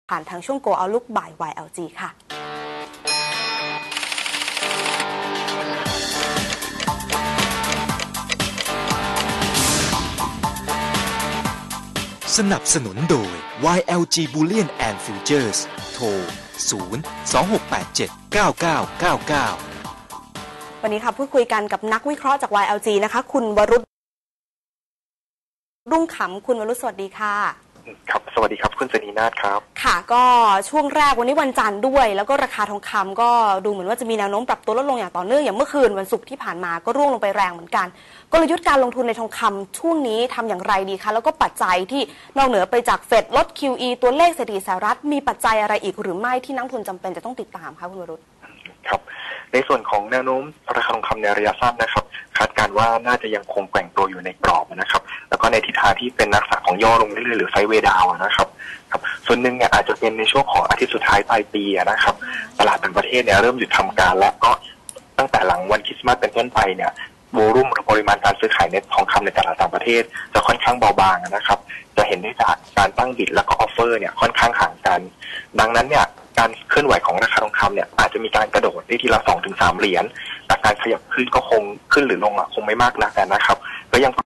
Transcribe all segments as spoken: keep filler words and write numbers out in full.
ผ่านทางช่วง Go Outlook by วาย แอล จี ค่ะสนับสนุนโดย วาย แอล จี Bullion and Futures โทร ศูนย์ สอง หก แปด เจ็ด เก้า เก้า เก้า เก้าวันนี้ค่ะพูดคุยกันกับนักวิเคราะห์จาก วาย แอล จี นะคะคุณวรุษรุ่งขำคุณวรุษสวัสดีค่ะครับสวัสดีครับคุณสนีนาถครับค่ะก็ช่วงแรกวันนี้วันจันทร์ด้วยแล้วก็ราคาทองคำก็ดูเหมือนว่าจะมีแนวโน้มปรับตัวลดลงอย่างต่อเนื่องอย่างเมื่อคืนวันศุกร์ที่ผ่านมาก็ร่วงลงไปแรงเหมือนกันกลยุทธ์การลงทุนในทองคำช่วงนี้ทำอย่างไรดีคะแล้วก็ปัจจัยที่นอกเหนือไปจากเฟดลด คิว อี ตัวเลขเศรษฐกิจสหรัฐมีปัจจัยอะไรอีกหรือไม่ที่นักลงทุนจำเป็นจะต้องติดตามคะคุณวรุษครับในส่วนของแนวโน้มราคาทองคำในระยะสั้นนะครับคาดการณ์ว่าน่าจะยังคงแกว่งตัวอยู่ในกรอบนะครับแล้วก็ในทิศทางที่เป็นลักษณะของย่อลงเรื่อยๆหรือไซด์เวย์ดาวน์นะครับครับส่วนหนึ่งเนี่ยอาจจะเป็นในช่วงของอาทิตย์สุดท้ายปลายปีนะครับตลาดต่างประเทศเนี่ยเริ่มหยุดทำการแล้วก็ตั้งแต่หลังวันคริสต์มาสเป็นต้นไปเนี่ยโวลุ่มปริมาณการซื้อขายในทองคำในตลาดต่างประเทศจะค่อนข้างเบาบางนะครับจะเห็นได้จากการตั้งบิดแล้วก็ออฟเฟอร์เนี่ยค่อนข้างห่างกันดังนั้นเนี่ยการเคลื่อนไหวของราคาทองคำเนี่ยอาจจะมีการกระโดดได้ทีละสองถึงสามเหรียญแต่การขยับขึ้นก็คงขึ้นหรือลงอ่ะคงไม่มากนักนะครับก็ยัง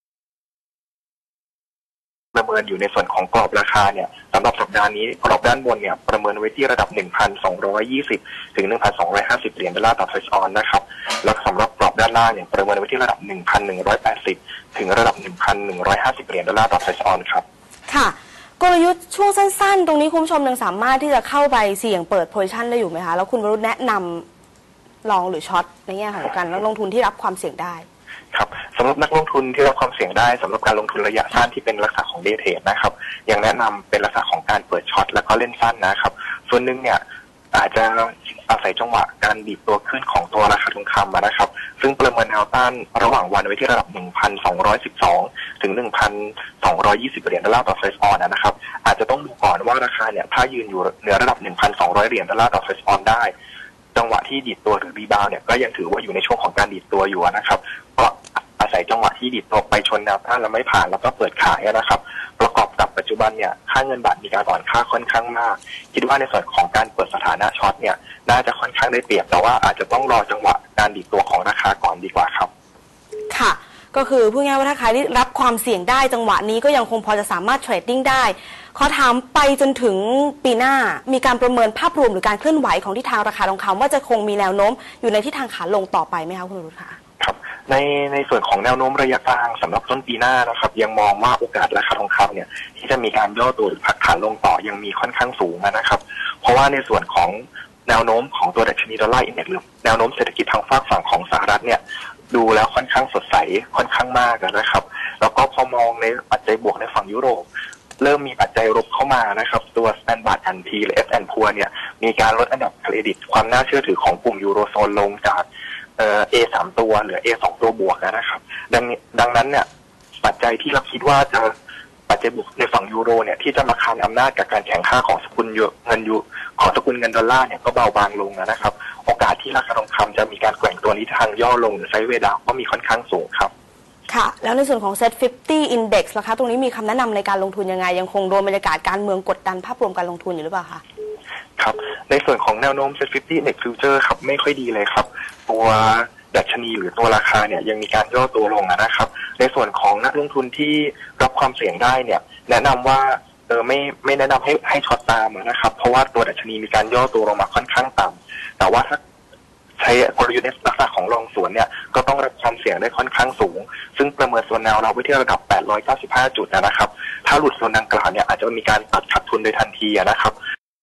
ประเมินอยู่ในส่วนของกรอบราคาเนี่ยสำหรับสัปดาห์นี้กรอบด้านบนเนี่ยประเมินไว้ที่ระดับ หนึ่งพันสองร้อยยี่สิบ ถึง หนึ่งพันสองร้อยห้าสิบ เหรียญดอลลาร์ต่อทรัชออนนะครับแล้วสำหรับกรอบด้านล่างเนี่ยประเมินไว้ที่ระดับ หนึ่งพันหนึ่งร้อยแปดสิบ ถึงระดับ หนึ่งพันหนึ่งร้อยห้าสิบ เหรียญดอลลาร์ต่อทรัชออนครับค่ะกลยุทธ์ช่วงสั้นๆตรงนี้คุณผู้ชมยังสามารถที่จะเข้าไปเสี่ยงเปิดโพซิชันได้อยู่ไหมคะแล้วคุณวรุษแนะนำลองหรือช็อตในแง่ของการลงทุนที่รับความเสี่ยงได้ครับสำหรับนักลงทุนที่รับความเสี่ยงได้สำหรับการลงทุนระยะสั้นที่เป็นลักษณะของเดย์เทรดนะครับยังแนะนำเป็นลักษณะของการเปิดช็อตแล้วก็เล่นสั้นนะครับส่วนหนึ่งเนี่ยอาจจะอาศัยจังหวะการดีดตัวขึ้นของตัวราคาทองคำนะครับซึ่งประเมินแนวต้านระหว่างวันไว้ที่ระดับ หนึ่งพันสองร้อยสิบสอง ถึง หนึ่งพันสองร้อยยี่สิบ เหรียญดอลลาร์ต่อทรัชออนนะครับอาจจะต้องดูก่อนว่าราคาเนี่ยถ้ายืนอยู่เหนือระดับ หนึ่งพันสองร้อย เหรียญดอลลาร์ต่อทรัชออนได้จังหวะที่ดีดตัวหรือรีบาวเนี่ยก็ยังถือว่าอยู่ในช่วงของการดีดตัวอยู่นะครับเพราะอาศัยจังหวะที่ดีดตัวไปชนแนวต้านแล้วไม่ผ่านแล้วก็เปิดขายนะครับประกอบกับปัจจุบันเนี่ยค่าเงินบาทมีการอ่อนค่าค่อนข้างมากคิดว่าในส่วนของการเปิดสถานะช็อตเนี่ยน่าจะค่อนข้างได้เปรียบแต่ว่าอาจจะต้องรอจังหวะการดีดตัวของราคาก่อนดีกว่าครับค่ะก็คือพูดง่ายว่าถ้าใครที่รับความเสี่ยงได้จังหวะนี้ก็ยังคงพอจะสามารถเทรดดิ้งได้ขอถามไปจนถึงปีหน้ามีการประเมินภาพรวมหรือการเคลื่อนไหวของทิศทางราคาทองคำว่าจะคงมีแนวโน้มอยู่ในทิศทางขาลงต่อไปไหมคะคุณวรุษคะครับในในส่วนของแนวโน้มระยะกลางสำหรับต้นปีหน้านะครับยังมองว่าโอกาสราคาทองคำเนี่ยที่จะมีการย่อตัวหรือผักขาลงต่อยังมีค่อนข้างสูงนะครับเพราะว่าในส่วนของแนวโน้มของตัวดัชนีดอลลาร์อินเด็กซ์หรือแนวโน้มเศรษฐกิจทางฝั่งฝั่งของสหรัฐเนี่ยดูแล้วค่อนข้างสดใสค่อนข้างมากนะครับแล้วก็พอมองในปัจจัยบวกในฝั่งยุโรปเริ่มมีปัจจัยลบเข้ามานะครับตัว Standard แอนด์ พี หรือ เอส แอนด์ Poor's เนี่ยมีการลดอันดับเครดิตความน่าเชื่อถือของกลุ่มยูโรโซนลงจากเอ่อ เอ สาม ตัวเหลือ เอ สอง ตัวบวกนะครับดังดังนั้นเนี่ยปัจจัยที่เราคิดว่าจะปัจจัยบวกในฝั่งยูโรเนี่ยที่จะมาคานอำนาจกับการแข่งข้าของสกุลเงินยูของสกุลเงินดอลลาร์เนี่ยก็เบาบางลงนะครับโอกาสที่ราคาทองคำจะมีการแกว่งตัวนี้ทางย่อลงหรือไซด์เวย์ดาวน์ก็มีค่อนข้างสูงครับค่ะแล้วในส่วนของ เซ็ต ห้าสิบ Index ล่ะคะตรงนี้มีคำแนะนำในการลงทุนยังไงยังคงโดนบรรยากาศการเมืองกดดันภาพรวมการลงทุนอยู่หรือเปล่าคะครับในส่วนของแนวโน้ม เซ็ต ห้าสิบ Index Future ครับไม่ค่อยดีเลยครับตัวดัชนีหรือตัวราคาเนี่ยยังมีการย่อตัวลงนะครับในส่วนของนักลงทุนที่รับความเสี่ยงได้เนี่ยแนะนำว่าเออไม่ไม่แนะนำให้ให้ช็อตตามนะครับเพราะว่าตัวดัชนีมีการย่อตัวลงมาค่อนข้างต่ำแต่ว่าถ้าใช้กลยุทธ์ในลักษณะของรองสวนเนี่ยก็ต้องรับความเสี่ยงได้ค่อนข้างสูงซึ่งประเมินโซนแนวเราไว้ที่ระดับแปดร้อยเก้าสิบห้าจุดนะครับถ้าหลุดโซนดังกล่าวเนี่ยอาจจะมีการตัดขาดทุนโดยทันทีนะครับ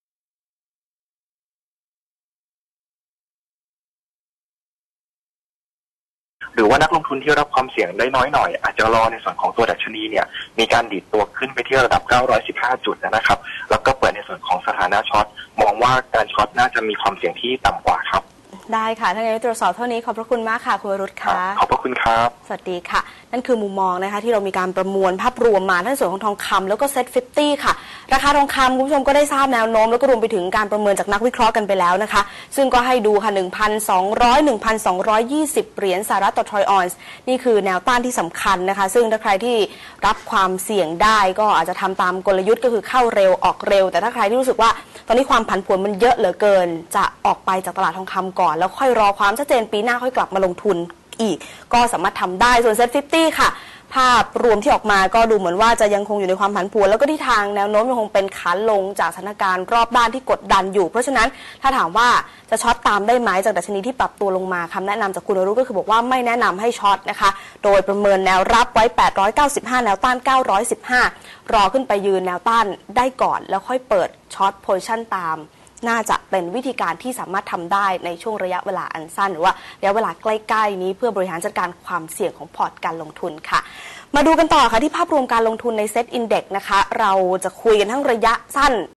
หรือว่านักลงทุนที่รับความเสี่ยงได้น้อยหน่อยอาจจะรอในส่วนของตัวดัชนีเนี่ยมีการดีดตัวขึ้นไปที่ระดับเก้าร้อยสิบห้าจุดนะครับแล้วก็เปิดในส่วนของสถานะช็อตมองว่าการช็อตน่าจะมีความเสี่ยงที่ต่ำกว่าครับได้ค่ะถ้าอย่างนั้นตรวจสอบเท่านี้ขอบพระคุณมากค่ะคุณวรุษค่ะขอบพระคุณครับสวัสดีค่ะนั่นคือมุมมองนะคะที่เรามีการประมวลภาพรวมมาทั้งส่วนของทองคำแล้วก็เซ็ตห้าสิบค่ะราคาทองคำคุณผู้ชมก็ได้ทราบแนวโน้มแล้วก็รวมไปถึงการประเมินจากนักวิเคราะห์กันไปแล้วนะคะซึ่งก็ให้ดูค่ะ หนึ่งพันสองร้อย หนึ่งพันสองร้อยยี่สิบ เหรียญสหรัฐต่อทรอยออนซ์นี่คือแนวต้านที่สำคัญนะคะซึ่งถ้าใครที่รับความเสี่ยงได้ก็อาจจะทำตามกลยุทธ์ก็คือเข้าเร็วออกเร็วแต่ถ้าใครที่รู้สึกว่าตอนนี้ความผันผวนมันเยอะเหลือเกินจะออกไปจากตลาดทองคำก่อนแล้วค่อยรอความชัดเจนปีหน้าค่อยกลับมาลงทุนอีกก็สามารถทำได้ส่วนเซ็ตห้าสิบค่ะภาพรวมที่ออกมาก็ดูเหมือนว่าจะยังคงอยู่ในความผันผวนแล้วก็ที่ทางแนวโน้มยังคงเป็นขาลงจากสถานการณ์รอบด้านที่กดดันอยู่เพราะฉะนั้นถ้าถามว่าจะช็อตตามได้ไหมจากดัชนีที่ปรับตัวลงมาคำแนะนำจากคุณวรุษก็คือบอกว่าไม่แนะนำให้ช็อตนะคะโดยประเมินแนวรับไว้แปดร้อยเก้าสิบห้าแนวต้านเก้าร้อยสิบห้ารอขึ้นไปยืนแนวต้านได้ก่อนแล้วค่อยเปิดช็อตโพซิชั่นตามน่าจะเป็นวิธีการที่สามารถทำได้ในช่วงระยะเวลาอันสั้นหรือว่าระยะเวลาใกล้ๆนี้เพื่อบริหารจัดการความเสี่ยงของพอร์ตการลงทุนค่ะมาดูกันต่อค่ะที่ภาพรวมการลงทุนในเซ็ตอินเด็กซ์นะคะเราจะคุยกันทั้งระยะสั้น